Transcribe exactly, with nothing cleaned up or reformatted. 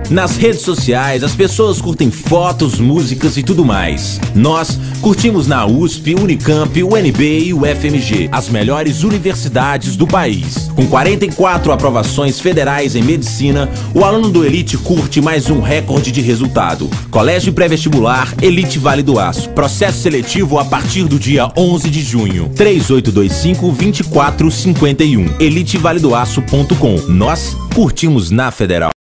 Nas redes sociais, as pessoas curtem fotos, músicas e tudo mais. Nós curtimos na U S P, Unicamp, U N B e U F M G, as melhores universidades do país. Com quarenta e quatro aprovações federais em medicina, o aluno do Elite curte mais um recorde de resultado. Colégio Pré-Vestibular Elite Vale do Aço. Processo seletivo a partir do dia onze de junho. três oito dois cinco, dois quatro cinco um. elite vale do aço ponto com. Nós curtimos na Federal.